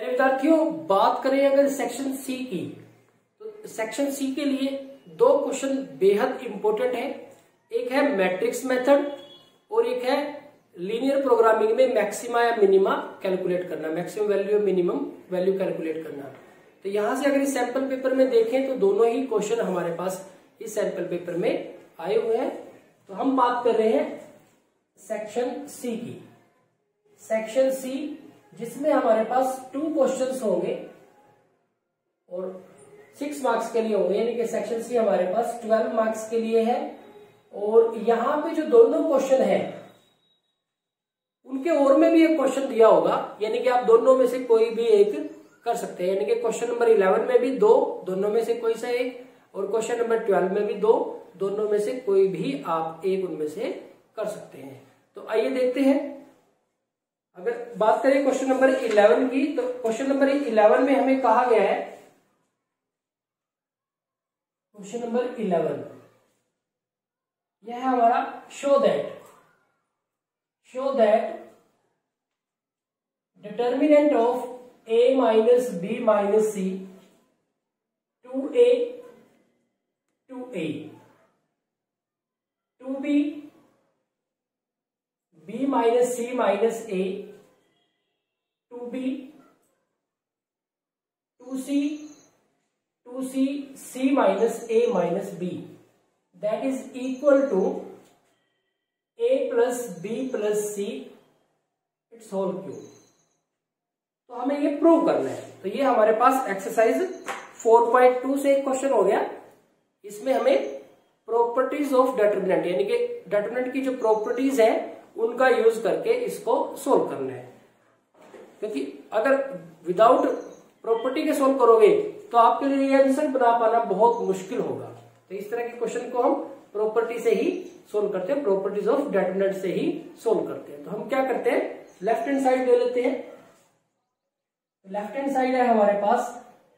चलिए विद्यार्थियों, बात करें अगर सेक्शन सी की, तो सेक्शन सी के लिए दो क्वेश्चन बेहद इंपॉर्टेंट है। एक है मैट्रिक्स मेथड और एक है लीनियर प्रोग्रामिंग में मैक्सिमा या मिनिमा कैलकुलेट करना, maximum value minimum value calculate करना। तो यहां से अगर इस सैंपल पेपर में देखें तो दोनों ही क्वेश्चन हमारे पास इस सैंपल पेपर में आए हुए हैं। तो हम बात कर रहे हैं सेक्शन सी की। सेक्शन सी जिसमें हमारे पास 2 क्वेश्चंस होंगे और 6 मार्क्स के लिए होंगे, यानी कि सेक्शन सी हमारे पास 12 मार्क्स के लिए है। और यहां पे जो दोनों क्वेश्चन है उनके और में भी एक क्वेश्चन दिया होगा, यानी कि आप दोनों में से कोई भी एक कर सकते हैं। यानी कि क्वेश्चन नंबर 11 में भी 2, दोनों में से कोई सा एक, और क्वेश्चन नंबर 12 में भी 2, दोनों में से कोई भी आप एक उनमें से कर सकते हैं। तो आइए देखते हैं। अगर बात करें क्वेश्चन नंबर 11 की, तो क्वेश्चन नंबर 11 में हमें कहा गया है, क्वेश्चन नंबर 11 यह है हमारा show that determinant of a minus B minus C two a two b b minus C minus a two b two c c minus a minus b that is equal to a plus b plus c it's whole cube. तो हमें ये prove करना है। तो ये हमारे पास exercise 4.2 से एक क्वेश्चन हो गया। इसमें हमें प्रॉपर्टीज ऑफ डिटरमिनेंट, यानी कि डिटरमिनेंट की जो प्रॉपर्टीज है उनका यूज करके इसको सोल्व करना है। क्योंकि अगर विदाउट प्रॉपर्टी के सोल्व करोगे तो आपके लिए ये आंसर बना पाना बहुत मुश्किल होगा। तो इस तरह के क्वेश्चन को हम प्रॉपर्टी से ही सोल्व करते हैं, प्रॉपर्टीज ऑफ डिटरमिनेंट से ही सोल्व करते हैं। तो हम क्या करते हैं, लेफ्ट हैंड साइड ले लेते हैं। लेफ्ट हैंड साइड है हमारे पास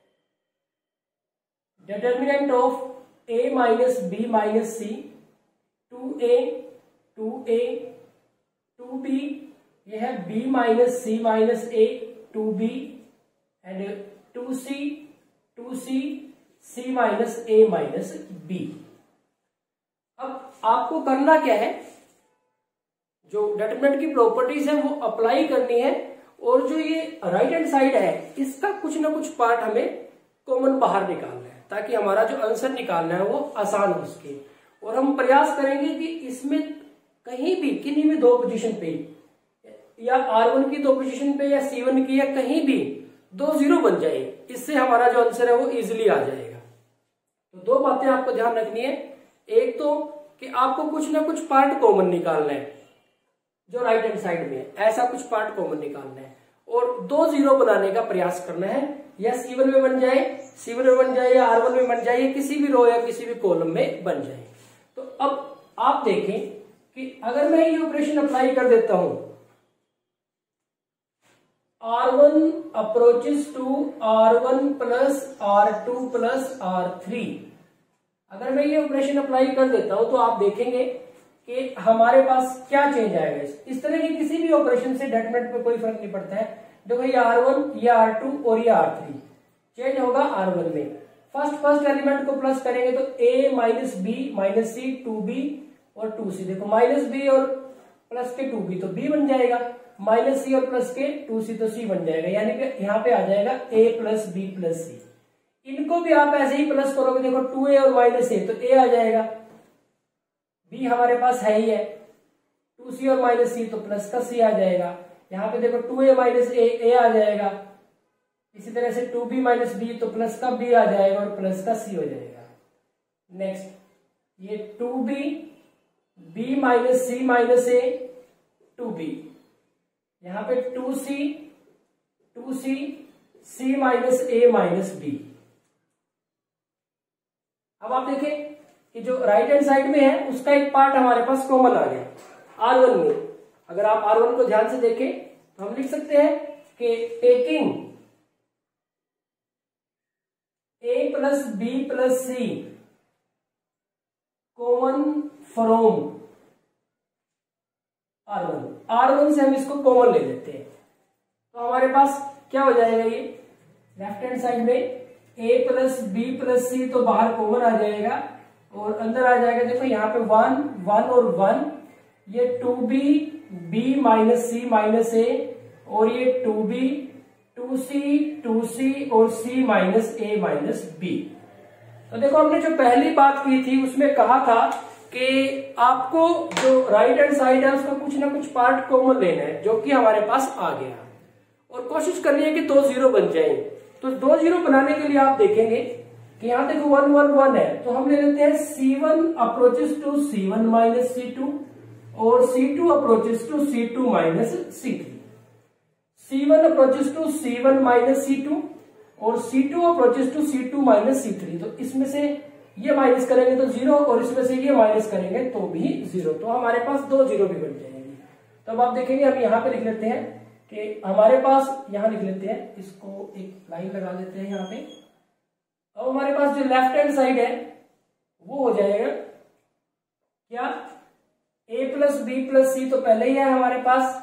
determinant of a minus B minus C two A two B, यह है b minus C minus A two B and two C c minus a minus b। अब आपको करना क्या है, जो डिटरमिनेंट की प्रॉपर्टीज है वो अप्लाई करनी है, और जो ये राइट हैंड साइड है इसका कुछ ना कुछ पार्ट हमें कॉमन बाहर निकालना है, ताकि हमारा जो आंसर निकालना है वो आसान हो सके। और हम प्रयास करेंगे कि इसमें कहीं भी किन्हीं भी 2 पोजीशन पे, या R1 की 2 पोजीशन पे या C1 की, या कहीं भी 2 0 बन जाए, इससे हमारा जो आंसर है वो इजिली आ जाएगा। तो 2 बातें आपको ध्यान रखनी है। एक तो कि आपको कुछ ना कुछ पार्ट कॉमन निकालना है जो राइट हैंड साइड में है, ऐसा कुछ पार्ट कॉमन निकालना है, और 2 0 बनाने का प्रयास करना है, या C1 में बन जाए, या R1 में बन जाए, या किसी भी रो या किसी भी कॉलम में बन जाए। तो अब आप देखें कि अगर मैं ये ऑपरेशन अप्लाई कर देता हूं, R1 approaches to R1 plus R2 plus R3, अगर मैं ये ऑपरेशन अप्लाई कर देता हूं तो आप देखेंगे कि हमारे पास क्या चेंज आएगा। इस तरह के किसी भी ऑपरेशन से डिटरमिनेंट पे कोई फर्क नहीं पड़ता है। देखो ये R1, ये R2 और ये R3 चेंज होगा R1 में। फर्स्ट एलिमेंट को प्लस करेंगे तो a minus B minus C 2b और 2c, देखो माइनस b और प्लस के 2b तो b बन जाएगा, माइनस सी और प्लस के 2c तो c बन जाएगा, यानी कि यहाँ पे आ जाएगा a plus B plus C. इनको भी आप ऐसे ही प्लस करोगे, देखो 2a और माइनस a तो a आ जाएगा, b हमारे पास है ही है, 2c और माइनस c तो प्लस का c आ जाएगा, यहाँ पे देखो 2a माइनस a आ जाएगा, इसी तरह से 2b माइनस b तो प्लस का b आ जाएगा और प्लस का c हो जाएगा। नेक्स्ट ये 2b b minus c minus a 2b, यहाँ पे 2c c minus a minus b। अब आप देखें कि जो राइट हैंड साइड में है उसका एक पार्ट हमारे पास कॉमन आ गया R1 में। अगर आप R1 को ध्यान से देखें तो हम लिख सकते हैं कि taking a plus b plus c common from R1 से हम इसको कॉमन ले लेते हैं, तो हमारे पास क्या हो जाएगा ये लेफ्ट हैंड साइड में a plus B plus c तो बाहर कॉमन आ जाएगा और अंदर आ जाएगा। देखो यहाँ पे 1 1 और 1, ये 2b b minus C minus a और ये 2b 2c और c minus a minus b. तो देखो हमने जो पहली बात की थी उसमें कहा था कि आपको जो राइट हैंड साइड है उसका कुछ ना कुछ पार्ट कॉमन लेना है, जो कि हमारे पास आ गया और कोशिश करनी है कि 2 0 बन जाए। तो 2 0 बनाने के लिए आप देखेंगे कि यहाँ देखो 1 1 1 है, तो हम ले लेते हैं C1 approaches to C1 minus C2 और C2 approaches to C2 minus C3। C1 approaches to C1 minus C2 और C2 approaches to C2 minus C3। तो इसमें से ये माइनस करेंगे तो 0 और इसमें से ये माइनस करेंगे तो भी 0, तो हमारे पास 2 0 भी बन जाएंगे। तो अब आप देखेंगे हम यहाँ पे लिख लेते हैं कि हमारे पास, यहाँ लिख लेते हैं, इसको एक लाइन लगा देते हैं यहाँ पे। अब हमारे पास जो लेफ्ट हैंड साइड है वो हो जाएगा क्या, a plus B plus c तो पहले ही है हमारे पास,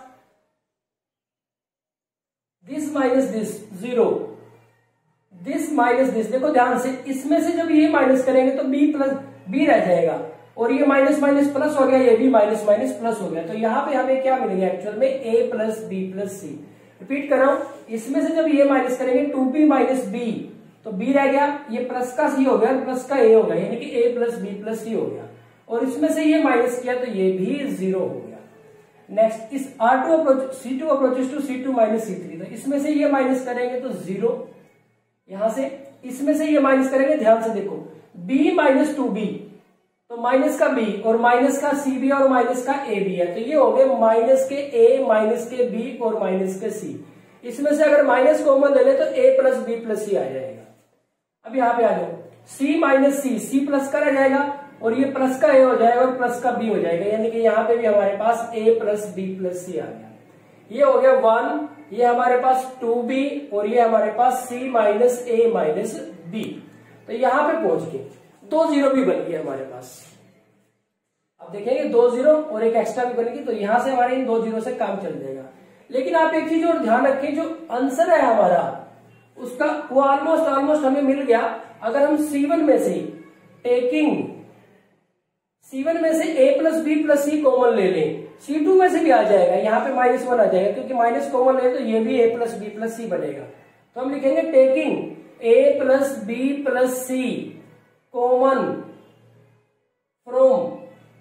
this minus this 0, this minus this. देखो ध्यान से, इसमें से जब ये माइनस करेंगे तो b प्लस बी रह जाएगा और ये माइनस माइनस प्लस हो गया, ये भी माइनस माइनस प्लस हो गया। तो यहाँ पे हमें क्या मिलेगा एक्चुअल में a plus B plus c. Repeat कर रहा हूं, इसमें से जब ये माइनस करेंगे 2b माइनस बी तो b रह गया, ये प्लस का c हो गया, प्लस का a हो गया, यानी कि a plus B plus c हो गया और इसमें से ये माइनस किया तो ये भी 0 हो गया। नेक्स्ट इस R2 approach C2 approaches to C2 minus C3, तो इसमें से ये माइनस करेंगे तो 0, यहां से इसमें से ये माइनस करेंगे, ध्यान से देखो b माइनस 2b तो माइनस का b और माइनस का cb और माइनस का ab है, तो ये हो गए माइनस के a माइनस के b और माइनस के c। इसमें से अगर माइनस कॉमन ले ले तो a plus B plus c आ जाएगा। अब यहाँ पे आ जाओ, c माइनस c प्लस का रह जाएगा और ये प्लस का a हो जाएगा और प्लस का b हो जाएगा, यानी कि यहाँ पे भी हमारे पास a plus B plus c आ गया। ये हो गया 1, ये हमारे पास 2b और ये हमारे पास c minus a minus b। तो यहाँ पे पहुंच के 2 0 भी बन गए हमारे पास। अब देखेंगे 2 0 और एक एक्स्ट्रा भी बनेगी, तो यहां से हमारे इन 2 0 से काम चल जाएगा। लेकिन आप एक चीज और ध्यान रखें, जो आंसर है हमारा उसका वो ऑलमोस्ट हमें मिल गया। अगर हम C1 में से टेकिंग C1 में से a plus B plus c common ले लें, C2 में से भी आ जाएगा, यहाँ पे -1 आ जाएगा क्योंकि माइनस कॉमन ले तो ये भी a plus B plus c बनेगा। तो हम लिखेंगे taking a plus B plus c common from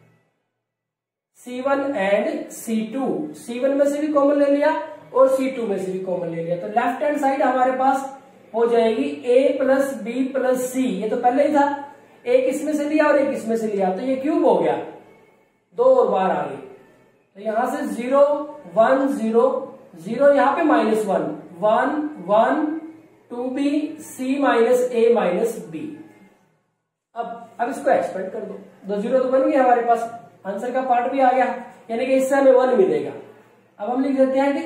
C1 and C2। C1 में से भी कॉमन ले लिया और C2 में से भी कॉमन ले लिया, तो लेफ्ट हैंड साइड हमारे पास हो जाएगी a plus B plus c. ये तो पहले ही था, एक इसमें से लिया और एक इसमें से लिया, तो ये क्यूब हो गया, 2 और बार आ गई। तो यहां से 0 1 0 0, यहाँ पे -1 1 1 2b c minus a minus b। अब इसको एक्सपेंड कर दो, 2 0 तो बन गया हमारे पास, आंसर का पार्ट भी आ गया, यानी कि इससे हमें 1 मिलेगा। अब हम लिख देते हैं कि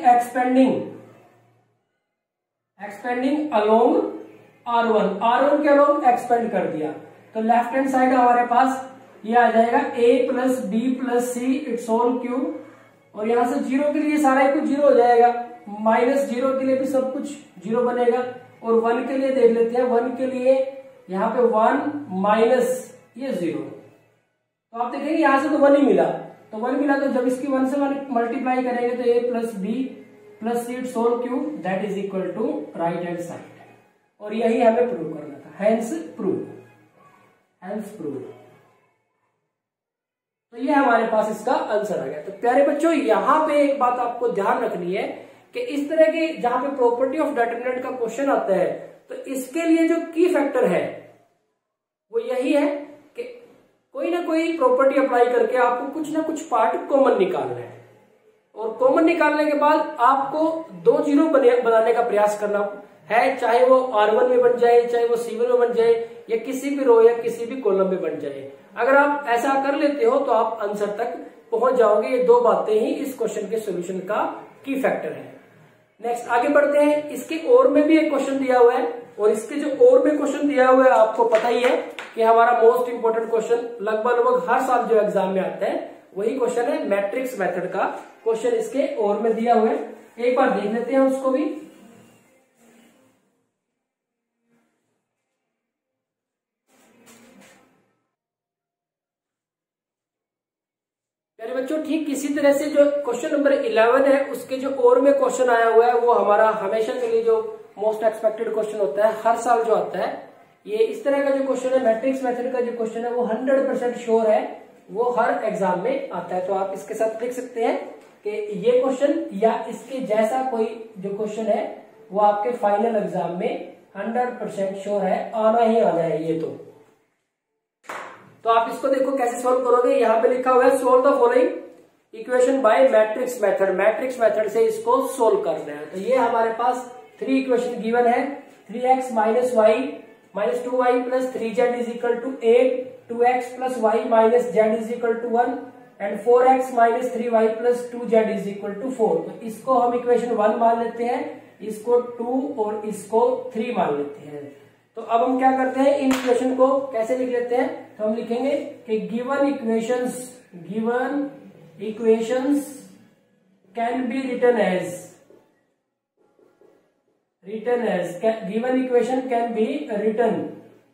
एक्सपेंडिंग अलोंग R1 के अलोंग एक्सपेंड कर दिया, तो लेफ्ट हैंड साइड हमारे पास ये आ जाएगा a plus B plus c it's whole cube, और यहां से 0 के लिए सारा कुछ 0 हो जाएगा, -0 के लिए भी सब कुछ 0 बनेगा, और 1 के लिए देख लेते हैं, 1 के लिए यहाँ पे 1 माइनस ये 0। तो आप देखेंगे यहां से तो 1 ही मिला, तो 1 मिला, तो जब इसकी 1 से मल्टीप्लाई करेंगे तो a plus B plus c it's whole cube that is equal to right hand side, और यही हमें प्रूव करना था, हेंस प्रूव। तो ये हमारे पास इसका आंसर आ गया। तो प्यारे बच्चों, यहां पे एक बात आपको ध्यान रखनी है कि इस तरह के जहां पे प्रॉपर्टी ऑफ डिटरमिनेंट का क्वेश्चन आता है, तो इसके लिए जो की फैक्टर है वो यही है कि कोई ना कोई प्रॉपर्टी अप्लाई करके आपको कुछ ना कुछ पार्ट कॉमन निकालना है, और कॉमन निकालने के बाद आपको 2 0 बनाने का प्रयास करना है, चाहे वो R1 में बन जाए, चाहे वो C1 में बन जाए, या किसी भी रो या किसी भी कॉलम में बन जाए। अगर आप ऐसा कर लेते हो तो आप आंसर तक पहुंच जाओगे। ये 2 बातें ही इस क्वेश्चन के सॉल्यूशन का की फैक्टर है। नेक्स्ट आगे बढ़ते हैं, इसके और में भी एक क्वेश्चन दिया हुआ है, और इसके जो और में क्वेश्चन दिया हुआ है आपको पता ही है कि हमारा मोस्ट इंपोर्टेंट क्वेश्चन लगभग हर साल जो एग्जाम में आता है वही क्वेश्चन है, मैट्रिक्स मेथड का क्वेश्चन इसके और में दिया हुआ है। एक बार देख लेते हैं उसको भी। बच्चों ठीक इसी तरह से जो क्वेश्चन नंबर 11 है उसके जो और में क्वेश्चन आया हुआ है वो हमारा हमेशा के लिए जो मोस्ट एक्सपेक्टेड क्वेश्चन होता है, हर साल जो आता है, ये इस तरह का जो क्वेश्चन है, मैट्रिक्स मेथड का जो क्वेश्चन है वो 100% श्योर है, वो हर एग्जाम में आता है। तो आप इसके साथ लिख सकते हैं कि ये क्वेश्चन या इसके जैसा कोई जो क्वेश्चन है वो आपके फाइनल एग्जाम में 100% श्योर है, आना ही आना है ये। तो आप इसको देखो कैसे सॉल्व करोगे। यहाँ पे लिखा हुआ है solve the following equation by matrix method. Matrix method से इसको सोल्व करना है। तो ये हमारे पास 3 इक्वेशन गिवन है। 3x minus y minus 2y plus 3z is equal to 8, 2x plus y minus z is equal to 1 and 4x minus 3y plus 2z is equal to 4। तो इसको हम इक्वेशन 1 मान लेते हैं, इसको 2 और इसको 3 मान लेते हैं। तो अब हम क्या करते हैं, इन इक्वेशन को कैसे लिख लेते हैं। तो हम लिखेंगे कि given equations can be written as given equation can be written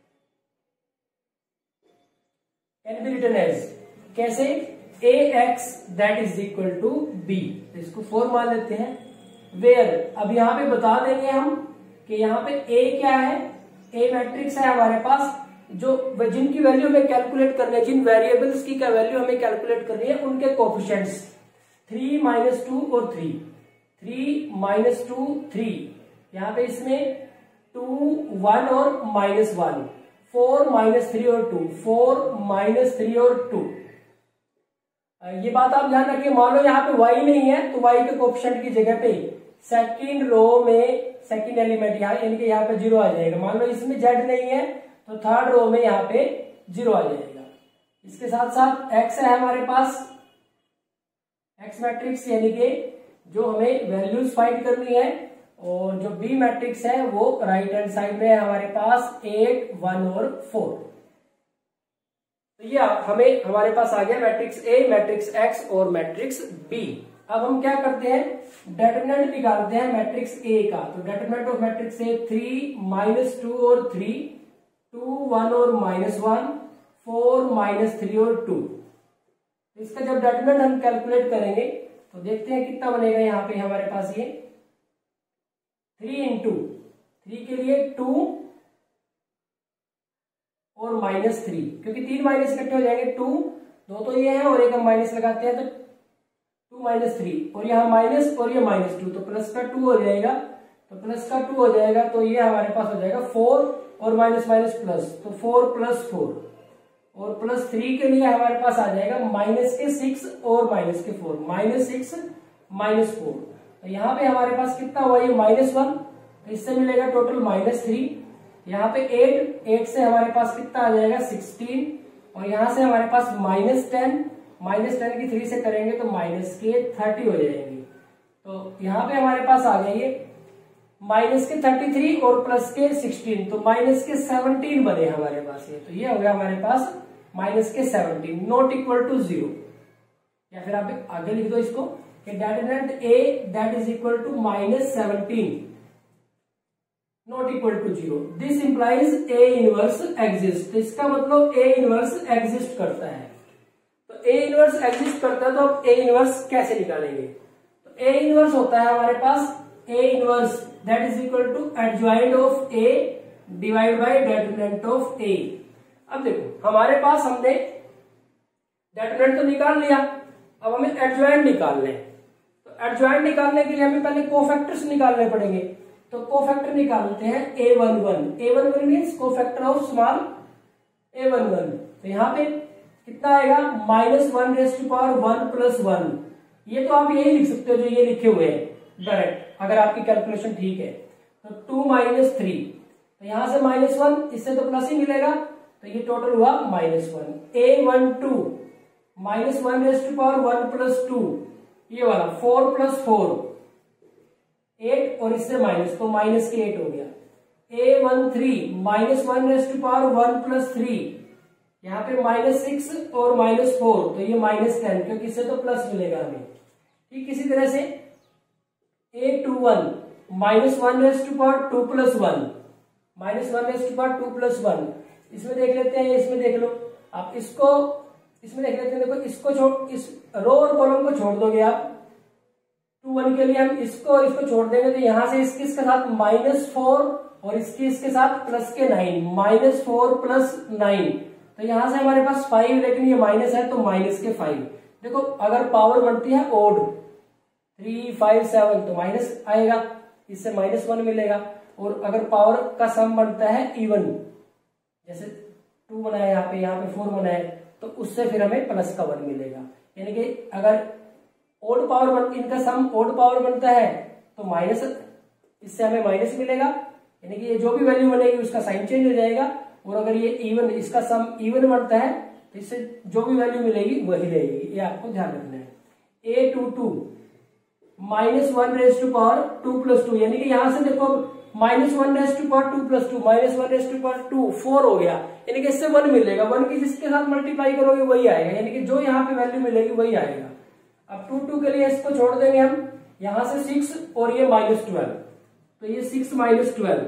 as कैसे, ax that is equal to b। इसको 4 मान लेते हैं। वेयर, अब यहां पे बता देंगे हम कि यहाँ पे a क्या है। ए मैट्रिक्स है हमारे पास, जो जिनकी वैल्यू हमें कैलकुलेट करनी है, जिन वेरिएबल्स की क्या वैल्यू हमें कैलकुलेट करनी है उनके कोफिशिएंट्स 3 माइनस 2 और 3, 3 माइनस 2 3, यहाँ पे इसमें 2 1 और माइनस 1, 4 माइनस 3 और 2, 4 माइनस 3 और 2। ये बात आप ध्यान रखिए, मान लो यहाँ पे y नहीं है तो y के कोफिशिएंट की जगह पे सेकंड रो में सेकंड एलिमेंट यहाँ यानी कि यहाँ पे 0 आ जाएगा। मान लो इसमें z नहीं है तो थर्ड रो में यहाँ पे 0 आ जाएगा। इसके साथ साथ x है हमारे पास, x मैट्रिक्स यानी कि जो हमें वैल्यूज फाइंड करनी है, और जो b मैट्रिक्स है वो राइट हैंड साइड में है हमारे पास 8 1 और 4। तो ये हमारे पास आ गया मैट्रिक्स A, मैट्रिक्स X और मैट्रिक्स B। अब हम क्या करते हैं, डेटरमिनेंट निकालते हैं मैट्रिक्स A का। तो determinant of matrix A 3 minus 2 और 3, 2 1 और माइनस 1, 4 माइनस 3 और 2। इसका जब डेटरमिनेंट हम कैलकुलेट करेंगे तो देखते हैं कितना बनेगा। यहाँ पे हमारे पास ये 3 इंटू 3 के लिए 2 और माइनस 3, क्योंकि 3 माइनस इकट्ठे हो जाएंगे, 2 दो तो ये है और एक हम माइनस लगाते हैं तो 2 माइनस 3, और यहाँ माइनस और ये माइनस 2, तो प्लस का 2 हो जाएगा, तो प्लस का 2 हो जाएगा, तो ये हमारे पास हो जाएगा 4 और माइनस माइनस प्लस, तो 4 प्लस 4, और प्लस 3 के लिए हमारे पास आ जाएगा माइनस के 6 और माइनस के 4, माइनस 6 माइनस 4। तो यहाँ पे हमारे पास कितना हुआ, ये माइनस 1, तो इससे मिलेगा टोटल माइनस 3। यहाँ पे 8 से हमारे पास कितना आ जाएगा 16, और यहाँ से हमारे पास माइनस 10, माइनस 10 की 3 से करेंगे तो माइनस के 30 हो जाएंगे। तो यहाँ पे हमारे पास आ गया ये माइनस के 33 और प्लस के 16, तो माइनस के 17 बने हमारे पास ये। तो ये हो गया हमारे पास माइनस के 17 नॉट इक्वल टू 0। या फिर आप आगे लिख दो इसको कि determinant A that is equal to minus 17 not equal to 0। This implies A inverse exist. इसका मतलब A इनवर्स एग्जिस्ट करता है। तो A इनवर्स एग्जिस्ट करता है, तो अब A इनवर्स कैसे निकालेंगे। तो A इनवर्स होता है हमारे पास A inverse that is equal to adjoint of A divide by determinant of A। अब देखो हमारे पास हमने डेटरमिनेंट तो निकाल लिया, अब हमें एडजॉइंट निकालना है। तो एडजॉइंट निकालने के लिए हमें पहले कोफैक्टर्स निकालने पड़ेंगे। तो कोफैक्टर निकालते हैं A11। A11 means cofactor of small A11। तो यहाँ पे कितना आएगा, -1 रेज़ टू पावर 1 प्लस 1। ये तो आप यही लिख सकते हो जो ये लिखे हुए हैं डायरेक्ट, अगर आपकी कैलकुलेशन ठीक है। तो 2 माइनस 3, तो यहां से -1, इससे तो प्लस ही मिलेगा, तो ये टोटल हुआ -1। A12 -1 raise to power 1 plus 2, ये वाला 4 प्लस 4 8, और इससे माइनस, तो माइनस के 8 हो गया। A13 -1 raise to power 1 plus 3, यहाँ पे -6 और -4, तो ये -10, क्योंकि इससे तो प्लस मिलेगा हमें। ठीक इसी तरह से A21 -1 raise to power 2 plus 1, -1 raise to power 2 plus 1। इसमें देख लेते हैं, इसमें देख लो आप, इसको इसमें देख लेते हैं, देखो इसको छोड़, इस रो और कॉलम को छोड़ दोगे आप 2 1 के लिए, हम इसको छोड़ देंगे तो यहां से इसके साथ -4 और इसके साथ प्लस के 9, -4 प्लस 9, तो यहां से हमारे पास 5, लेकिन ये माइनस है तो माइनस के 5। देखो अगर पावर बनती है ओड 3 5 7 तो माइनस आएगा, इससे -1 मिलेगा, और अगर पावर का सम बनता है इवन, जैसे 2 बनाया यहाँ पे 4 बनाए, तो उससे फिर हमें प्लस का 1 मिलेगा। यानी कि अगर ओड पावर इनका सम ओड पावर बनता है तो माइनस, इससे हमें माइनस मिलेगा, यानी कि ये जो भी वैल्यू बनेगी उसका साइन चेंज हो जाएगा। और अगर ये इवन, इसका सम इवन बनता है तो इससे जो भी वैल्यू मिलेगी वही रहेगी, ये आपको ध्यान रखना है। a22 -1 रेज़ टू पावर 2 + 2, यानी कि यहां से देखो -1 raise to power 2 + 2 -1 raise to power 2 4 हो गया, यानी कि इससे 1 मिलेगा। 1 की जिसके साथ मल्टीप्लाई करोगे वही आएगा, यानी कि जो यहाँ पे वैल्यू मिलेगी वही आएगा। अब 2 2 के लिए इसको छोड़ देंगे हम, यहां से 6 और ये -12, तो ये 6 - 12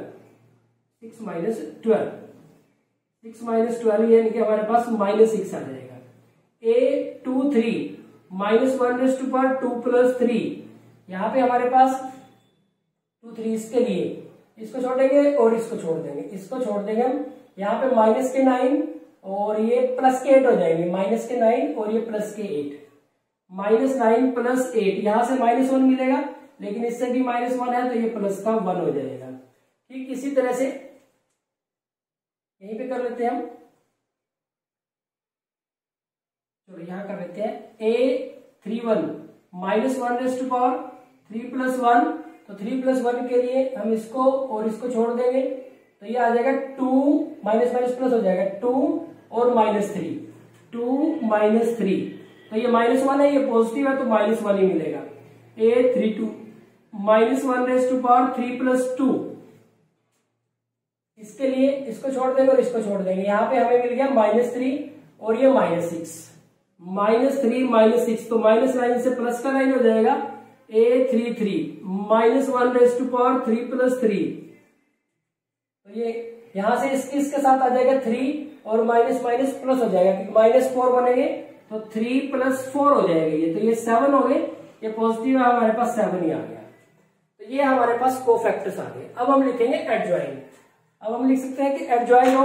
यानी कि हमारे पास -6 आ जाएगा। a23 -1 रेज़ टू पावर 2 + 3, यहाँ पे हमारे पास 2 3 इसके लिए इसको छोड़ेंगे और इसको छोड़ देंगे, इसको छोड़ देंगे हम, यहाँ पे माइनस के 9 और ये प्लस के 8 हो जाएंगे, -9 और ये प्लस के 8, -9 + 8, यहां से -1 मिलेगा, लेकिन इससे भी -1 है तो ये प्लस का 1 हो जाएगा। ठीक इसी तरह से यहीं पे कर लेते हैं हम, चलो यहां कर लेते हैं a31 -1 रेज़ टू पावर 3 + 1, तो 3 + 1 के लिए हम इसको और इसको छोड़ देंगे, तो ये आ जाएगा 2 प्लस हो जाएगा 2 और -3, 2 -3, तो ये -1 है, ये पॉजिटिव है तो -1 ही मिलेगा। a32 -1 रेज़ टू पावर 3 + 2, इसके लिए इसको छोड़ देंगे और इसको छोड़ देंगे, यहाँ पे हमें मिल गया -3 और ये -6, -3 -6, तो -9 से प्लस का 9 हो जाएगा। a33 -1 रेज़ टू पावर 3 + 3, तो ये यहां से इसके साथ आ जाएगा 3 और माइनस प्लस हो जाएगा, क्योंकि -4 बनेंगे तो 3 + 4 हो जाएगा ये, तो ये 7 हो गए, ये पॉजिटिव है हमारे पास 7 ही आ गया, तो ये हमारे पास कोफैक्टर्स आ गए। अब हम लिखेंगे एडजॉइंट। अब हम लिख सकते हैं कि adjoint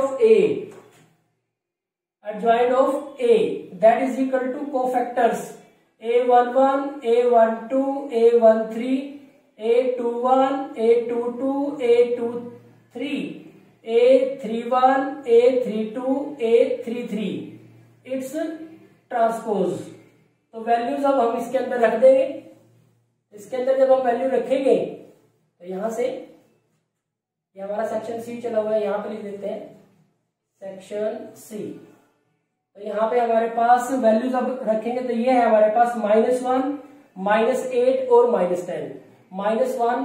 of a that is equal to cofactors a11 a12 a13 a21 a22 a23 a31 a32 a33 it's transpose. तो वैल्यूज अब हम इसके अंदर रख देंगे। इसके अंदर जब हम वैल्यू रखेंगे तो यहां से ये हमारा सेक्शन सी चला हुआ है, यहां पे लिख देते हैं सेक्शन सी। तो यहाँ पे हमारे पास वैल्यूज अब रखेंगे तो ये है हमारे पास -1 -8 और -10, -1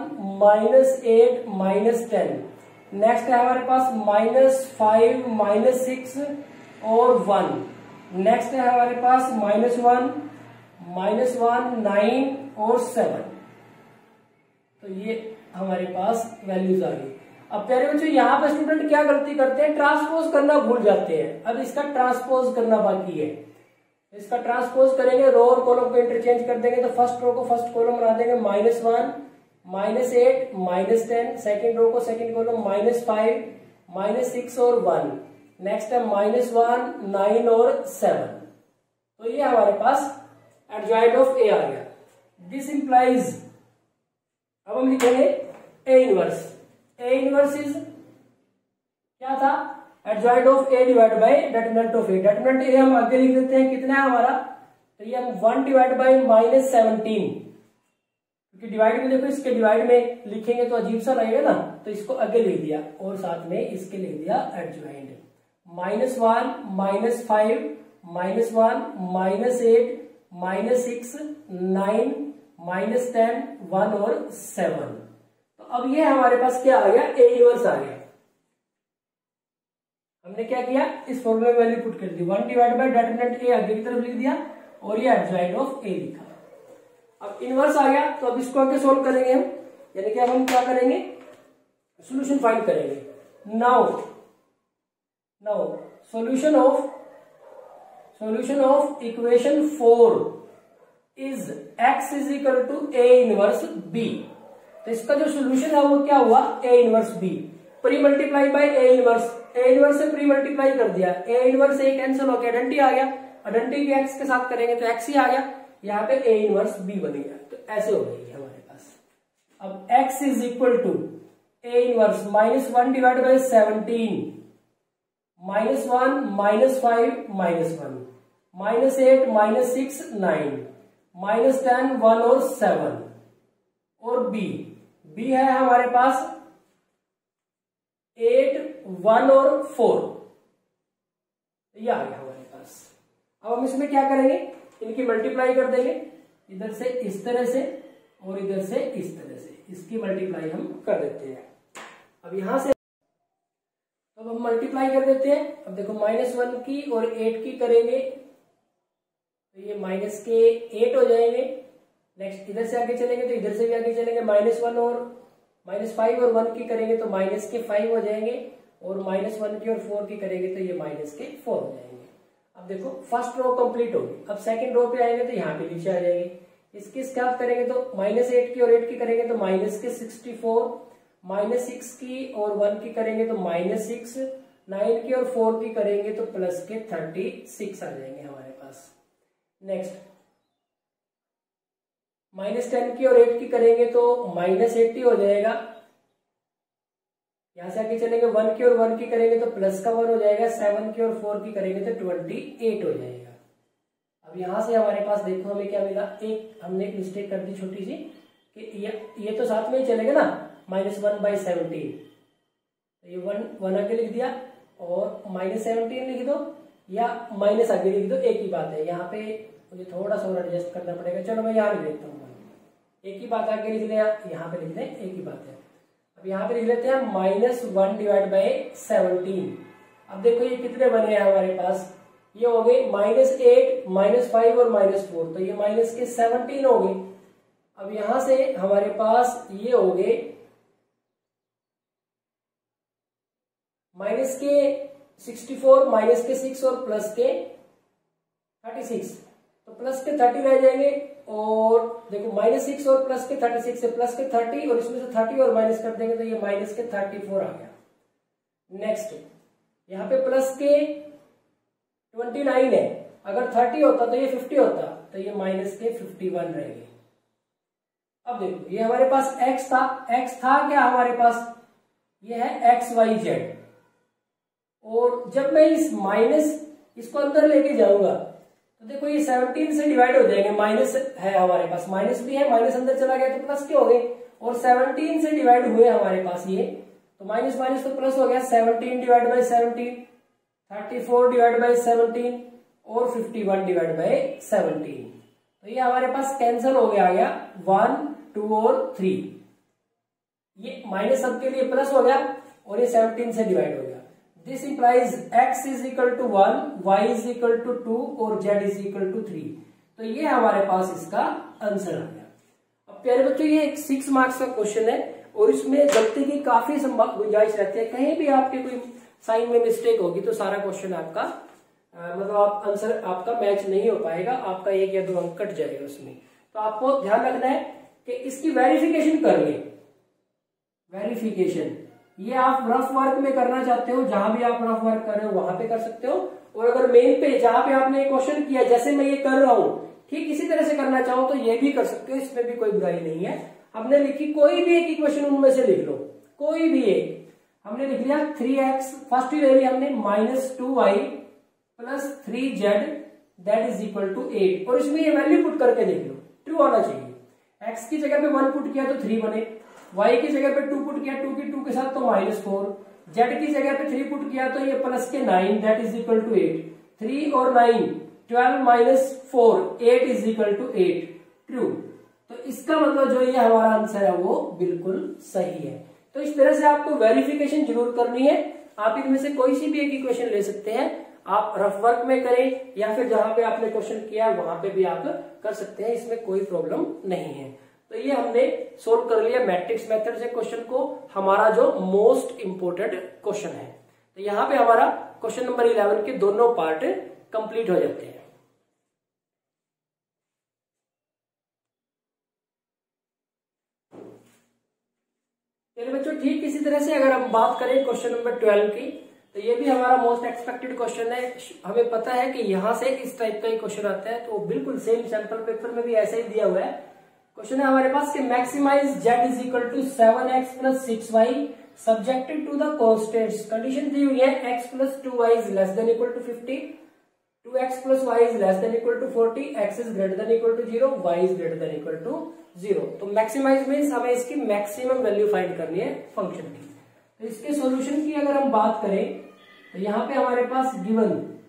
-8 -10। नेक्स्ट है हमारे पास -5 -6 और 1। नेक्स्ट है हमारे पास -1 -9 और 7। तो ये हमारे पास वैल्यूज आ गई। अब प्यारे बच्चों यहाँ पे स्टूडेंट क्या गलती करते हैं, ट्रांसपोज करना भूल जाते हैं। अब इसका ट्रांसपोज करना बाकी है, इसका ट्रांसपोज करेंगे, रो और कॉलम को इंटरचेंज कर देंगे। तो फर्स्ट रो को फर्स्ट कॉलम बना देंगे -1 -8 -10, सेकंड रो को सेकंड कॉलम -5 -6 और 1। नेक्स्ट है -1 9 और 7। तो ये हमारे पास एडजॉइंट ऑफ ए आ गया। दिस इंप्लाइज, अब हम लिखेंगे a inverse. A inverse is क्या था, adjoint of a divide by determinant of a. Determinant a हम आगे लिख देते हैं, कितना है हमारा, तो ये हम 1 डिवाइड बाय -17, क्योंकि डिवाइड में देखो इसके डिवाइड में लिखेंगे तो अजीब सा लगेगा ना, तो इसको आगे लिख दिया और साथ में इसके लिख दिया एडजॉइंट। -1 -5 -1 -8 -6 9 -10 1 और 7। तो अब ये हमारे पास क्या आ गया, ए इनवर्स आ गया। हमने क्या किया, इस फॉर्मूले में वैल्यू पुट कर दी, 1 डिवाइड बाय डेटर्मिनेंट ए आगे की तरफ लिख दिया और ये एडजॉइंट ऑफ ए लिखा। अब इनवर्स आ गया, तो अब इसको आगे सोल्व करेंगे हम, यानी कि अब हम क्या करेंगे, सॉल्यूशन फाइंड करेंगे। Now solution solution of equation 4 is x is equal to a inverse b। तो इसका जो सोल्यूशन है वो क्या हुआ, a inverse b, pre multiply by a inverse, a inverse से प्री मल्टीप्लाई कर दिया, a इनवर्स a कैंसिल हो गया, आइडेंटिटी आ गया, आइडेंटिटी x के साथ करेंगे तो x ही आ गया, यहाँ पे a इनवर्स b बन गया। तो ऐसे हो गई हमारे पास। अब x is equal to a inverse -1 divide by 17, -1 -5 -1, -8 -6 9, -10 1 और 7, और b है हमारे पास 8 1 और 4, ये आ गया हमारे पास। अब हम इसमें क्या करेंगे, इनकी मल्टीप्लाई कर देंगे, इधर से इस तरह से और इधर से इस तरह से, इसकी मल्टीप्लाई हम कर देते हैं। अब यहां से अब हम मल्टीप्लाई कर देते हैं। अब देखो -1 की और 8 की करेंगे तो ये माइनस के 8 हो जाएंगे। नेक्स्ट इधर से आगे चलेंगे तो इधर से भी आगे चलेंगे, -1 और -5 और 1 की करेंगे तो माइनस के 5 हो जाएंगे, और -1 की और 4 की करेंगे तो ये माइनस के 4 हो जाएंगे। अब देखो फर्स्ट रो कंप्लीट होगी। अब सेकंड रो पे आएंगे तो यहाँ पे नीचे आ जाएंगे। इसकी स्क्रैप करेंगे तो -8 की और 8 की करेंगे तो माइनस के 64, -6 की और 1 की करेंगे तो -6, 9 की और 4 की करेंगे तो प्लस के 36 आ जाएंगे हमारे पास। नेक्स्ट -10 की और 8 की करेंगे तो -80 हो जाएगा। यहां से आगे चलेंगे 1 की और 1 की करेंगे तो प्लस का 1 हो जाएगा, 7 की और 4 की करेंगे तो 28 हो जाएगा। अब यहां से हमारे पास देखो हमें क्या मिला, एक हमने एक मिस्टेक कर दी छोटी सी कि ये तो साथ में ही चलेगा ना, -1/17, तो ये 1 आगे लिख दिया और -17 लिख दो या माइनस आगे लिख दो, एक ही बात है। यहाँ पे मुझे थोड़ा सा और एडजस्ट करना पड़ेगा, चलो मैं यहाँ लिख देता हूँ, एक ही बात आगे लिख दें, यहाँ पे लिख दें, एक ही बात है। अब यहाँ पे लिख लेते हैं -1 डिवाइड बाय 17। अब देखो ये कितने बने हैं हमारे पास, ये हो गए -8 -5 और -4, तो ये माइनस के 17 हो गए। अब यहां से हमारे पास ये हो गए माइनस के 64, माइनस के 6 और प्लस के 36, तो प्लस के 30 रह जाएंगे। और देखो -6 और प्लस के 36 से प्लस के 30 और इसमें से 30 और माइनस कर देंगे तो ये माइनस के 34 आ गया। नेक्स्ट यहाँ पे प्लस के 29 है, अगर 30 होता तो ये 50 होता, तो ये माइनस के 51 रहेंगे। अब देखो ये हमारे पास x था क्या हमारे पास, ये है XYZ, और जब मैं इस माइनस इसको अंदर लेके जाऊंगा तो देखो ये 17 से डिवाइड हो जाएंगे, माइनस है हमारे पास, माइनस भी है, माइनस अंदर चला गया तो प्लस के हो गए, और 17 से डिवाइड हुए हमारे पास ये, तो माइनस माइनस तो प्लस हो गया, 17 डिवाइड बाय 17, 34 डिवाइड बाय 17 और 51 डिवाइड बाय 17, तो ये हमारे पास कैंसिल हो गया, आ गया 1 2 और 3, ये माइनस सबके लिए प्लस हो गया और ये 17 से डिवाइड हो गया। This implies x is equal to 1, y is equal to 2 और z इज इक्वल टू 3, तो ये हमारे पास इसका आंसर आ गया। अब प्यारे बच्चों ये एक 6 मार्क्स का क्वेश्चन है और इसमें गलती की काफी गुंजाइश रहती है, कहीं भी आपके कोई साइन में मिस्टेक होगी तो सारा क्वेश्चन आपका मतलब आप आंसर आपका मैच नहीं हो पाएगा, आपका 1 या 2 अंक कट जाएगा उसमें। तो आपको ध्यान रखना है कि इसकी वेरिफिकेशन कर ले, वेरिफिकेशन ये आप रफ वर्क में करना चाहते हो, जहां भी आप रफ वर्क कर रहे हो वहां पे कर सकते हो, और अगर मेन पे जहां पे आपने क्वेश्चन किया जैसे मैं ये कर रहा हूं ठीक इसी तरह से करना चाहो तो ये भी कर सकते हो, इसमें भी कोई बुराई नहीं है। हमने लिखी कोई भी एक इक्वेशन उनमें से लिख लो, कोई भी एक हमने लिख लिया 3x, फर्स्ट ही ले लिया हमने -2y plus 3z that is equal to 8, और इसमें ये वैल्यू पुट करके देख लो, ट्रू आना चाहिए। x की जगह पे 1 पुट किया तो 3 बने, y की जगह पे 2 पुट किया, 2 की 2 के साथ तो -4, z की जगह पे 3 पुट किया तो ये प्लस के 9 दैट इज इक्वल टू 8, 3 और 9 12 minus 4 8 is equal to 8, true. तो इसका मतलब जो ये हमारा आंसर है वो बिल्कुल सही है। तो इस तरह से आपको वेरिफिकेशन जरूर करनी है। आप इनमें से कोई सी भी एक इक्वेशन ले सकते हैं, आप रफ वर्क में करें या फिर जहां पे आपने क्वेश्चन किया वहां पे भी आप कर सकते हैं, इसमें कोई प्रॉब्लम नहीं है। तो ये हमने सोल्व कर लिया मैट्रिक्स मेथड से क्वेश्चन को, हमारा जो मोस्ट इंपोर्टेंट क्वेश्चन है। तो यहाँ पे हमारा क्वेश्चन नंबर 11 के दोनों पार्ट कंप्लीट हो जाते हैं। चलिए बच्चों, ठीक इसी तरह से अगर हम बात करें क्वेश्चन नंबर 12 की, तो ये भी हमारा मोस्ट एक्सपेक्टेड क्वेश्चन है। हमें पता है कि यहां से इस टाइप का ही क्वेश्चन आता है, तो बिल्कुल सेम सैंपल पेपर में भी ऐसा ही दिया हुआ है। क्वेश्चन है हमारे पास कि maximize z is equal to 7x plus 6y subjected to the constants. Condition दी हुई है x plus 2y is less than equal to 50, 2x plus y is less than equal to 40, x is greater than equal to 0, y is greater than equal to 0। तो maximise means हमें इसकी maximum value find करनी है function की। तो इसके solution की अगर हम बात करें तो यहाँ पे हमारे पास गिवन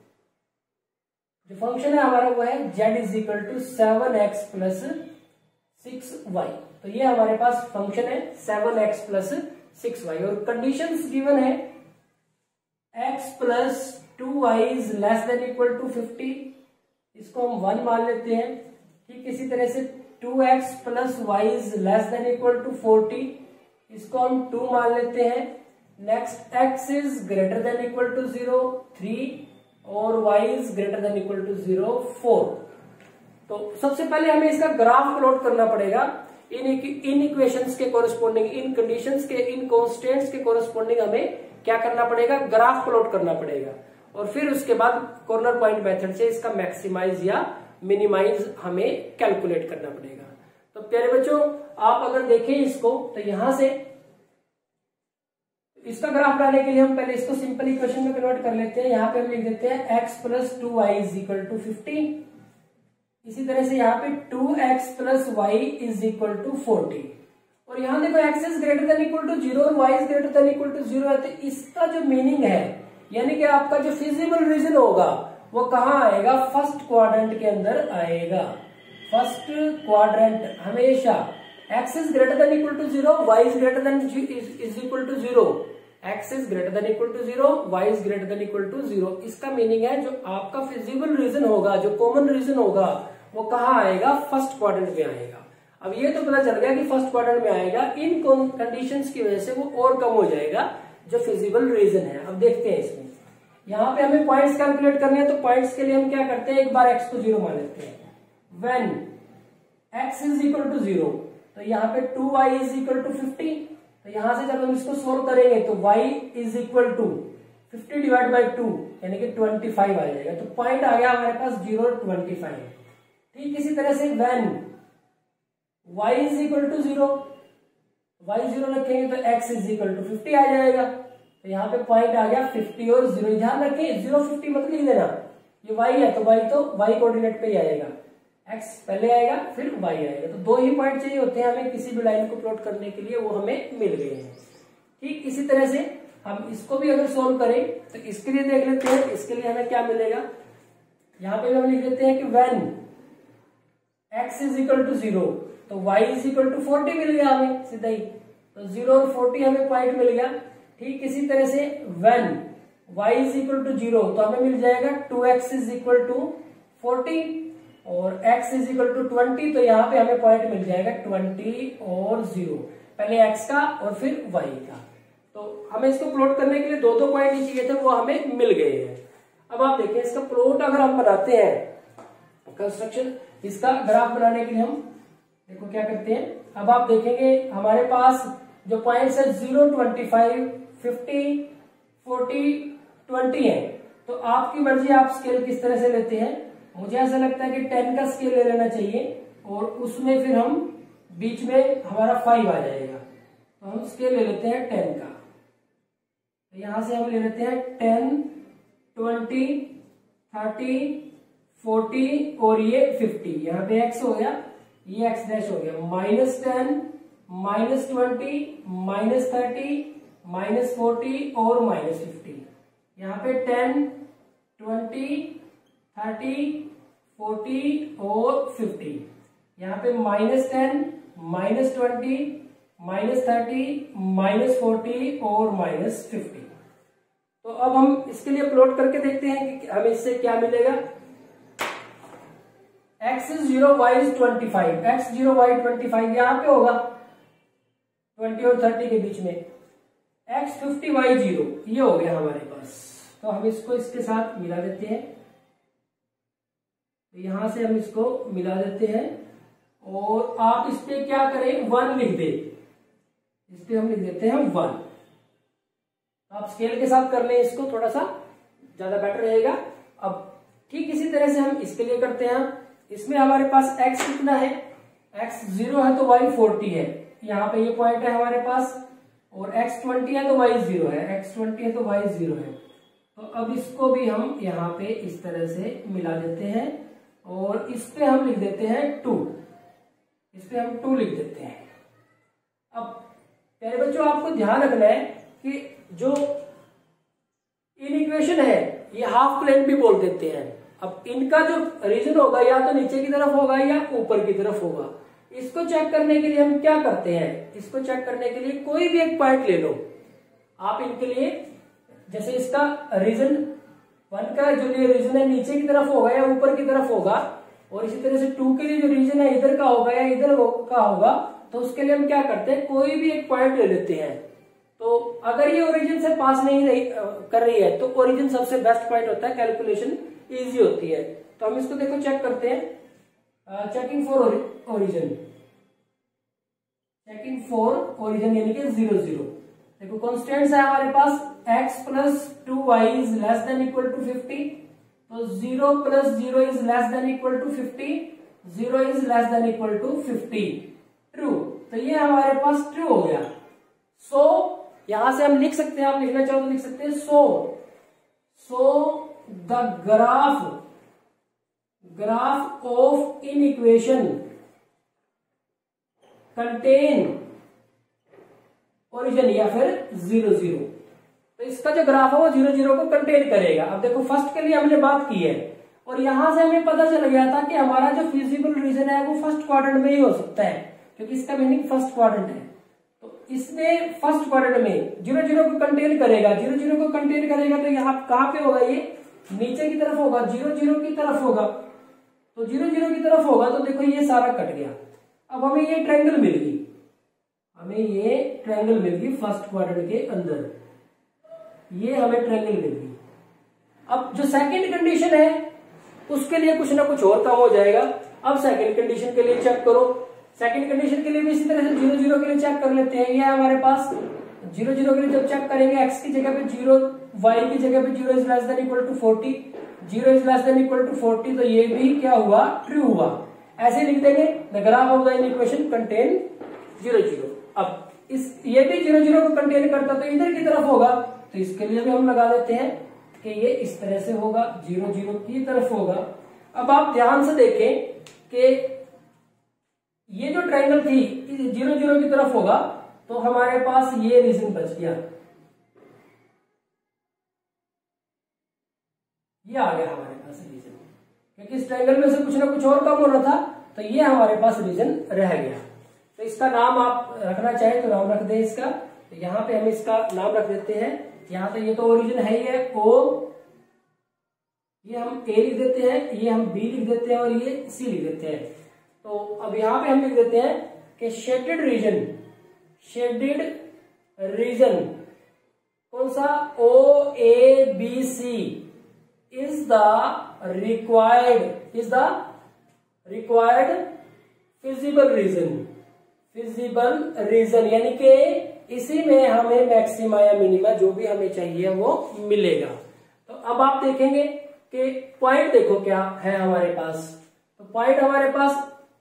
जो फंक्शन है हमारा वो है z is equal to 7x plus 6y। तो ये हमारे पास फंक्शन है 7x प्लस 6y और कंडीशंस गिवन है x plus 2y is less than equal to 50, इसको हम 1 मान लेते हैं। ठीक इसी तरह से 2x plus y is less than equal to 40, इसको हम 2 मान लेते हैं। Next x is greater than equal to 0 3 और y is greater than equal to 0 4। तो सबसे पहले हमें इसका ग्राफ प्लॉट करना पड़ेगा इन इक्वेशंस के कोरिस्पोंडिंग, इन कंडीशंस के, इन कांस्टेंट्स के कोरिस्पोंडिंग हमें क्या करना पड़ेगा, ग्राफ प्लॉट करना पड़ेगा। और फिर उसके बाद कॉर्नर पॉइंट मेथड से इसका मैक्सिमाइज या मिनिमाइज हमें कैलकुलेट करना पड़ेगा। तो प्यारे बच्चों, आप अगर देखें इसको तो यहां से इसका ग्राफ बनाने के लिए हम पहले इसको सिंपल इक्वेशन में कन्वर्ट कर लेते हैं। यहाँ पे हम लिख देते हैं x plus 2y is equal to 50। इसी तरह से यहाँ पे 2x plus y is equal to 40 और यहाँ देखो x is greater than equal to 0 और y is greater than equal to 0 है। तो इसका जो मीनिंग है यानी कि आपका जो फिजिबल रीजन होगा वो कहाँ आएगा, फर्स्ट क्वाड्रेंट के अंदर आएगा। फर्स्ट क्वाड्रेंट हमेशा x is greater than equal to 0, y is greater than is equal to 0, x is greater than equal to 0, y is greater than equal to 0। इसका meaning है जो आपका फिजिबल रीजन होगा, जो कॉमन रीजन होगा वो कहाँ आएगा, फर्स्ट क्वाड्रेंट में आएगा। अब ये तो पता चल गया कि फर्स्ट क्वाड्रेंट में आएगा, इन कंडीशंस की वजह से वो और कम हो जाएगा जो फिजिबल रीजन है। अब देखते हैं इसमें, यहाँ पे हमें पॉइंट्स कैलकुलेट करने हैं। तो पॉइंट्स के लिए हम क्या करते हैं, एक बार x को 0 मान लेते हैं। When x is equal to 0 तो यहाँ पे 2y इज इक्वल टू 50। तो यहां से जब हम इसको सोल्व करेंगे तो y is equal to 50 divide by 2 यानी कि 25 आ जाएगा। तो पॉइंट आ गया हमारे पास 0 और 25। ठीक इसी तरह से when y is equal to 0, y 0 रखेंगे तो x इज इक्वल टू 50 आ जाएगा। तो यहाँ पे पॉइंट आ गया 50 और 0। ध्यान रखें 0 50 मत लिख देना, ये y है तो y कोऑर्डिनेट पे ही आएगा, x पहले आएगा फिर y आएगा। तो 2 ही पॉइंट चाहिए होते हैं हमें किसी भी लाइन को प्लॉट करने के लिए, वो हमें मिल गए हैं। ठीक इसी तरह से हम इसको भी अगर सोल्व करें तो इसके लिए देख लेते हैं, इसके लिए हमें क्या मिलेगा। यहाँ पे हम लिख देते हैं कि when x is equal to 0 तो y इज इक्वल टू 40 मिल गया हमें सीधा ही। तो 0 और 40 हमें पॉइंट मिल गया। ठीक इसी तरह से when y is equal to 0 तो हमें मिल जाएगा 2x इज इक्वल टू 40 और x इज इक्वल टू 20। तो यहाँ पे हमें पॉइंट मिल जाएगा 20 और 0, पहले x का और फिर y का। तो हमें इसको प्लॉट करने के लिए 2 पॉइंट ही चाहिए थे, वो हमें मिल गए हैं। अब आप देखिए इसका प्लॉट अगर हम बनाते हैं कंस्ट्रक्शन, इसका ग्राफ बनाने के लिए हम देखो क्या करते हैं। अब आप देखेंगे हमारे पास जो पॉइंट्स है 0 25 50 40 20 है। तो आपकी मर्जी आप स्केल किस तरह से लेते हैं। मुझे ऐसा लगता है कि 10 का स्केल ले लेना चाहिए और उसमें फिर हम बीच में हमारा 5 आ जाएगा। तो हम स्केल ले लेते हैं 10 का। तो यहां से हम ले लेते हैं 10 20 30 40 और ये 50। यहाँ पे x हो गया, ये x डैश हो गया, -10 -20 -30 -40 और -50। यहाँ पे 10 20 30 40 और 50। यहाँ पे -10 -20 -30 -40 और -50। तो अब हम इसके लिए प्लॉट करके देखते हैं कि हमें इससे क्या मिलेगा। x is 0 y is 25, x 0 y 25 यहाँ पे होगा 20 और 30 के बीच में, x 50 y 0 ये हो गया हमारे पास। तो हम इसको इसके साथ मिला देते हैं। तो यहां से हम इसको मिला देते हैं और आप इस पे क्या करें 1 लिख दे, इस पे हम लिख देते हैं 1। आप स्केल के साथ कर लें इसको, थोड़ा सा ज्यादा बेटर रहेगा। अब ठीक इसी तरह से हम इसके लिए करते हैं। इसमें हमारे पास x कितना है, x 0 है तो y 40 है, यहाँ पे ये पॉइंट है हमारे पास, और x 20 है तो y 0 है, x 20 है तो y 0 है। तो अब इसको भी हम यहाँ पे इस तरह से मिला देते हैं और इस पे हम लिख देते हैं 2, इस पे हम 2 लिख देते हैं। अब प्यारे बच्चों आपको ध्यान रखना है कि जो इन इक्वेशन है ये हाफ प्लेन भी बोल देते हैं। अब इनका जो रीजन होगा या तो नीचे की तरफ होगा या ऊपर की तरफ होगा। इसको चेक करने के लिए हम क्या करते हैं, इसको चेक करने के लिए कोई भी एक पॉइंट ले लो आप इनके लिए। जैसे इसका रीजन 1 का जो रीजन है नीचे की तरफ होगा या ऊपर की तरफ होगा, और इसी तरह से 2 के लिए जो रीजन है इधर का होगा या इधर का होगा, तो उसके लिए हम क्या करते हैं कोई भी एक पॉइंट ले लेते हैं। तो अगर ये ओरिजिन से पास नहीं कर रही है तो ओरिजिन सबसे बेस्ट पॉइंट होता है, कैलकुलेशन इजी होती है। तो हम इसको देखो चेक करते हैं, checking for origin, checking for origin यानी कि 0 0। देखो कॉन्स्टेंट्स है हमारे पास x plus 2y is less than equal to 50, तो 0 plus 0 is less than equal to 50, 0 is less than equal to 50, true. तो ये हमारे पास ट्रू हो गया। सो यहां से हम लिख सकते हैं, आप लिखना चाहो तो लिख सकते हैं so the graph of inequation contain origin या फिर 0 0। तो इसका जो ग्राफ है वो 0 0 को कंटेन करेगा। अब देखो फर्स्ट के लिए हमने बात की है और यहां से हमें पता चल गया था कि हमारा जो फिजिबल रीजन है वो फर्स्ट क्वाड्रेंट में ही हो सकता है, क्योंकि इसका मीनिंग फर्स्ट क्वाड्रेंट है। तो इसमें फर्स्ट क्वाड्रेंट में 0 0 को कंटेन करेगा, 0 0 को कंटेन करेगा तो यहाँ कहां पे होगा, ये नीचे की तरफ होगा, 0 0 की तरफ होगा। तो 0 0 की तरफ होगा तो देखो ये सारा कट गया। अब हमें ये ट्रायंगल मिल गई, हमें ये ट्रायंगल मिल गई फर्स्ट क्वाड्रेंट के अंदर, ये हमें ट्रायंगल मिल गई। अब जो सेकंड कंडीशन है उसके लिए कुछ ना कुछ और काम हो जाएगा। अब सेकंड कंडीशन के लिए चेक करो, सेकंड कंडीशन के लिए भी इसी तरह से 0 0 के लिए चेक कर लेते हैं। ये हमारे पास 0 0 के लिए जब चेक करेंगे x की जगह पे 0, y की जगह पे 0 is less than equal to 40, 0 is less than equal to 40, तो ये भी क्या हुआ, ट्रू हुआ। ऐसे लिख देंगे the graph of the equation contain 0 0। अब इस ये भी 0 0 को कंटेन करता तो इधर की तरफ होगा, तो इसके लिए भी हम लगा देते हैं कि ये इस तरह से होगा, 0 0 की तरफ होगा। अब आप ध्यान से देखें कि ये जो ट्रायंगल थी 0 0 की तरफ होगा तो हमारे पास ये रीजन बच गया, ये आ गया हमारे पास रीजन, क्योंकि इस ट्रायंगल में से कुछ ना कुछ और कम होना था तो ये हमारे पास रीजन रह गया। तो इसका नाम आप रखना चाहे तो नाम रख दें इसका, तो यहाँ पे हम इसका नाम रख देते हैं। यहाँ पे ये तो ओरिजिन है ही है O, ये हम A लिख देते हैं, ये हम B लिख देते हैं और ये C लिख देते हैं। तो अब यहाँ पे हम लिख देते हैं कि शेडेड रीजन कौन सा, OABC is the required feasible region, यानी कि इसी में हमें मैक्सिमा या मिनिमा जो भी हमें चाहिए वो मिलेगा। तो अब आप देखेंगे कि पॉइंट देखो क्या है हमारे पास। तो पॉइंट हमारे पास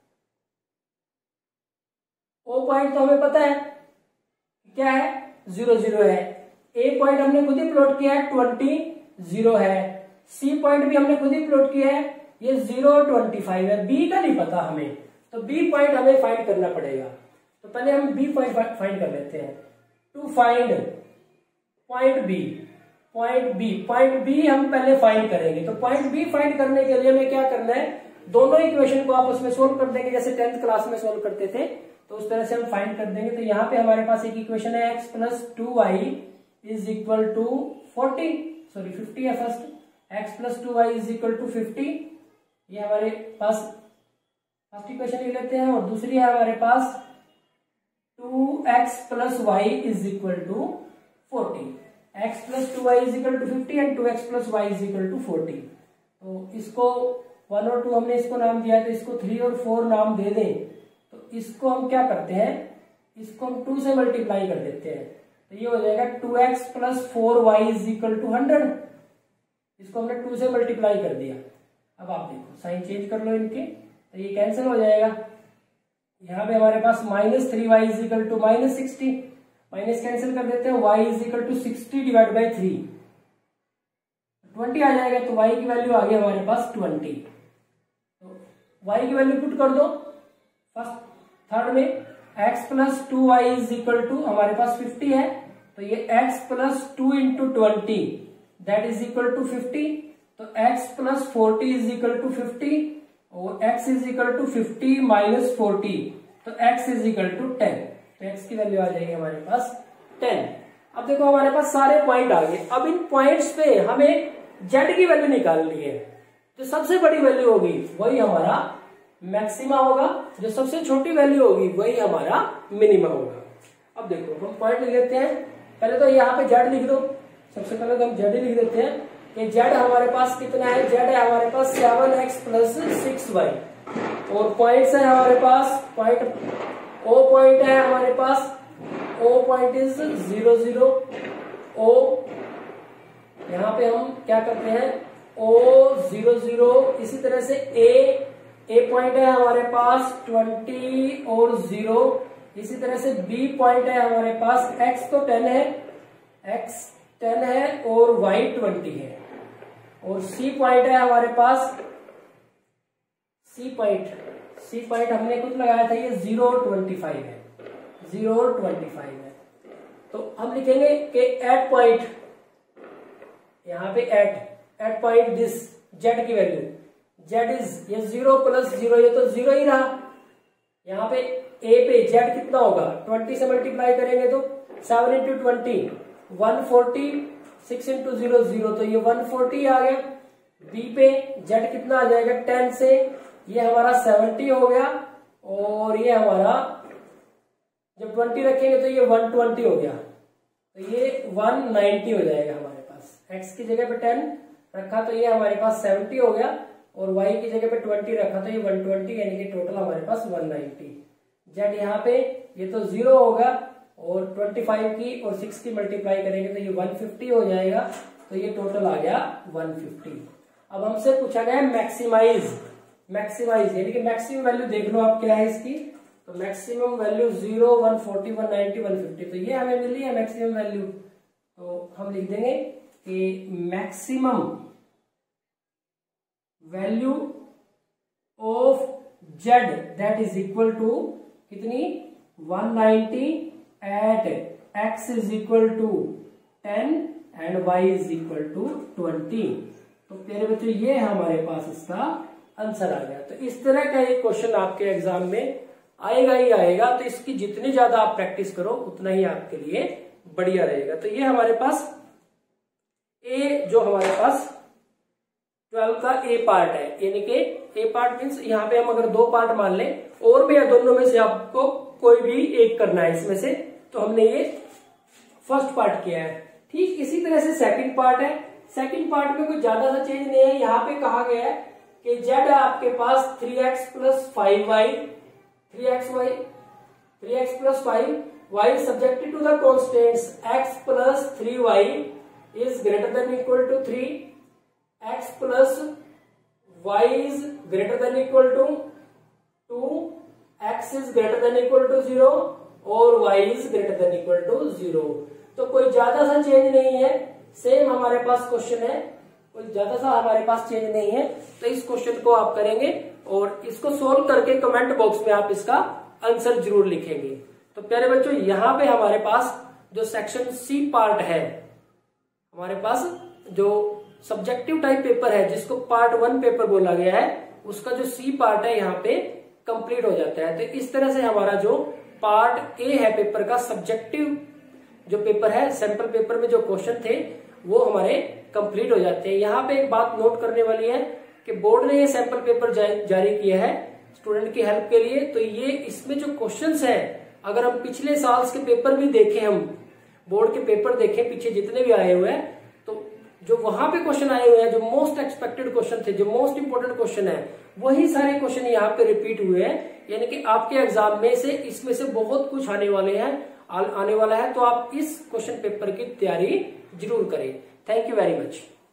ओ पॉइंट तो हमें पता है क्या है, 0 0 है। ए पॉइंट हमने खुद ही प्लॉट किया है, 20 0 है। सी पॉइंट भी हमने खुद ही प्लॉट किया है, ये 0 25 है। बी का नहीं पता हमें, तो बी पॉइंट हमें फाइंड करना पड़ेगा। तो पहले हम बी पॉइंट फाइंड कर लेते हैं। टू फाइंड पॉइंट बी हम पहले फाइंड करेंगे। तो पॉइंट बी फाइंड करने के लिए हमें क्या करना है, दोनों इक्वेशन को आपस में सोल्व कर देंगे, जैसे 10th क्लास में सोल्व करते थे, तो उस तरह से हम फाइंड कर देंगे। तो यहाँ पे हमारे पास एक इक्वेशन है x plus 2y is equal to 50 है first, x plus 2y is equal to 50, ये हमारे पास फर्स्ट इक्वेशन लिख लेते हैं। और दूसरी है हमारे पास 2x plus y is equal to 40, x plus 2y is equal to 50 and 2x plus y is equal to 40। तो इसको 1 और 2 हमने इसको नाम दिया, तो इसको 3 और 4 नाम दे दें, तो इसको हम क्या करते हैं, इसको हम 2 से मल्टीप्लाई कर देते हैं, तो ये हो जाएगा 2x plus 4y is equal to 100। इसको हमने 2 से मल्टीप्लाई कर दिया। अब आप देखो साइन चेंज कर लो इनके, तो ये कैंसिल हो जाएगा। यहाँ पे हमारे पास minus 3y is equal to minus 60, minus cancel कर देते हैं, y is equal to 60 divide by 3, 20 आ जाएगा। तो y की वैल्यू आ गई हमारे पास 20। तो y की वैल्यू पुट कर दो फर्स्ट थर्ड में, x plus 2y is equal to हमारे पास 50 है, तो ये x प्लस 2 into 20 that is equal to 50। तो x plus 40 is equal to 50 और x is equal to 50 minus 40, तो x इज इक्वल टू 10। तो x की वैल्यू आ जाएगी हमारे पास 10। अब देखो हमारे पास सारे पॉइंट आ गए। अब इन पॉइंट्स पे हमें z की वैल्यू निकालनी है। जो सबसे बड़ी वैल्यू होगी वही हमारा मैक्सिमा होगा, जो सबसे छोटी वैल्यू होगी वही हमारा मिनिमम होगा। अब देखो हम पॉइंट लिख लेते हैं। पहले तो यहाँ पे z लिख दो, सबसे पहले तो हम z ही लिख देते हैं कि z हमारे पास कितना है, z है हमारे पास 7x प्लस 6y, और पॉइंट्स है हमारे पास, पॉइंट O पॉइंट है हमारे पास, O पॉइंट इज 0 0 O। यहाँ पे हम क्या करते हैं, O 0 0, इसी तरह से A पॉइंट है हमारे पास 20 और 0, इसी तरह से B पॉइंट है हमारे पास, X तो 10 है, X 10 है और Y 20 है, और C पॉइंट है हमारे पास, C पॉइंट हमने कुछ लगाया था, ये 0 और 25 है, 0 और 25 है। तो हम लिखेंगे कि एट पॉइंट, यहाँ पे एट पॉइंट दिस z की वैल्यू, z इज ये 0 प्लस 0, ये तो 0 ही रहा। यहाँ पे a पे z कितना होगा, 20 से मल्टीप्लाई करेंगे तो 7 इंटू 20 140, 6 इंटू 0 0, तो ये 140 आ गया। b पे z कितना आ जाएगा 10 से, ये हमारा 70 हो गया, और ये हमारा जब 20 रखेंगे तो ये 120 हो गया, तो ये 190 हो जाएगा हमारे पास। x की जगह पे 10 रखा तो ये हमारे पास 70 हो गया, और y की जगह पे 20 रखा तो ये 120, यानी कि टोटल हमारे पास 190। z यहाँ पे ये तो 0 होगा, और 25 की और 6 की मल्टीप्लाई करेंगे तो ये 150 हो जाएगा, तो ये टोटल आ गया 150। अब हमसे पूछा गया मैक्सिमाइज यानी कि मैक्सिमम वैल्यू देख लो आप क्या है इसकी, तो मैक्सिमम वैल्यू 0 140 190 150, तो ये हमें मिली है मैक्सिमम वैल्यू। तो हम लिख देंगे कि maximum value of z that is equal to कितनी, 190 at x is equal to 10 and y is equal to 20। तो प्यारे बच्चों ये हमारे पास इसका आंसर आ गया। तो इस तरह का एक क्वेश्चन आपके एग्जाम में आएगा ही आएगा, तो इसकी जितनी ज्यादा आप प्रैक्टिस करो उतना ही आपके लिए बढ़िया रहेगा। तो ये हमारे पास ए, जो हमारे पास 12 का ए पार्ट है, यानी कि ए पार्ट मीन्स यहाँ पे हम अगर 2 पार्ट मान लें और भी दोनों में से आपको कोई भी एक करना है इसमें से, तो हमने ये फर्स्ट पार्ट किया है। ठीक इसी तरह से सेकंड पार्ट है। सेकंड पार्ट में कोई ज्यादा सा चेंज नहीं है। यहाँ पे कहा गया है कि z आपके पास 3x plus 5y, 3x plus 5y subjected to the constants x plus 3y is greater than equal to 3, x plus y is greater than equal to 2, x is greater than equal to 0 और y is greater than equal to 0। तो कोई ज्यादा सा change नहीं है, same हमारे पास question है, कोई ज्यादा सा हमारे पास चेंज नहीं है। तो इस क्वेश्चन को आप करेंगे और इसको सोल्व करके कमेंट बॉक्स में आप इसका आंसर जरूर लिखेंगे। तो प्यारे बच्चों यहाँ पे हमारे पास जो सेक्शन सी पार्ट है, हमारे पास जो सब्जेक्टिव टाइप पेपर है जिसको पार्ट 1 पेपर बोला गया है, उसका जो सी पार्ट है यहाँ पे कंप्लीट हो जाता है। तो इस तरह से हमारा जो पार्ट ए है पेपर का, सब्जेक्टिव जो पेपर है, सैंपल पेपर में जो क्वेश्चन थे वो हमारे कंप्लीट हो जाते हैं। यहाँ पे एक बात नोट करने वाली है कि बोर्ड ने ये सैंपल पेपर जारी किया है स्टूडेंट की हेल्प के लिए। तो ये इसमें जो क्वेश्चंस है, अगर हम पिछले साल के पेपर भी देखें, हम बोर्ड के पेपर देखें पीछे जितने भी आए हुए हैं, तो जो वहां पे क्वेश्चन आए हुए हैं, जो मोस्ट एक्सपेक्टेड क्वेश्चन थे, जो मोस्ट इंपोर्टेंट क्वेश्चन है, वही सारे क्वेश्चन यहाँ पे रिपीट हुए हैं। यानी कि आपके एग्जाम में से इसमें से बहुत कुछ आने वाला है। तो आप इस क्वेश्चन पेपर की तैयारी जरूर करें। Thank you very much.